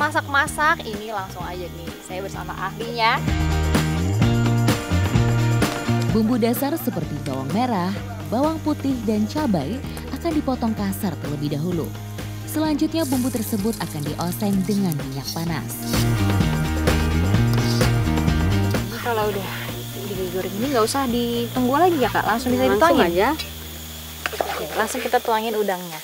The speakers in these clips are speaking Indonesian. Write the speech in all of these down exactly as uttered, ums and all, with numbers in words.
masak-masak, ini langsung aja nih, saya bersama ahlinya. Bumbu dasar seperti bawang merah, bawang putih, dan cabai akan dipotong kasar terlebih dahulu. Selanjutnya bumbu tersebut akan dioseng dengan minyak panas. Ini kalau udah digoreng ini nggak usah ditunggu lagi ya Kak, langsung bisa Langsung dituangin aja. Oke, langsung kita tuangin udangnya.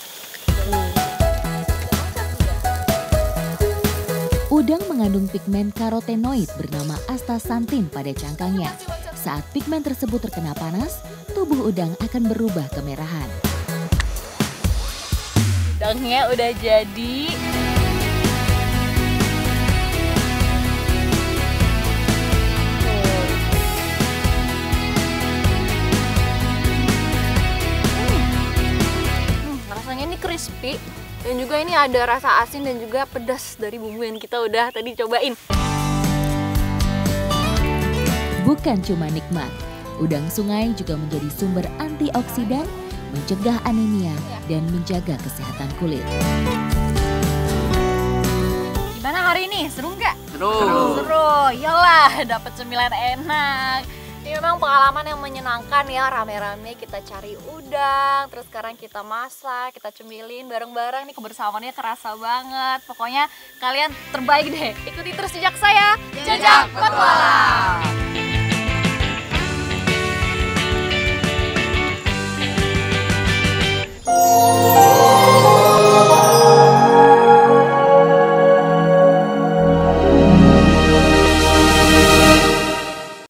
Udang mengandung pigmen karotenoid bernama astaxanthin pada cangkangnya. Saat pigmen tersebut terkena panas, tubuh udang akan berubah kemerahan. Udangnya udah jadi. Hmm, rasanya ini crispy. Dan juga ini ada rasa asin dan juga pedas dari bumbu yang kita udah tadi cobain. Bukan cuma nikmat, udang sungai juga menjadi sumber antioksidan, mencegah anemia, dan menjaga kesehatan kulit. Gimana hari ini? Seru nggak? Seru. Seru, iyalah dapat cemilan enak. Ini memang pengalaman yang menyenangkan ya, rame-rame kita cari udang, terus sekarang kita masak, kita cemilin bareng-bareng, nih kebersamaannya kerasa banget. Pokoknya kalian terbaik deh, ikuti terus jejak saya, Jejak Petualang.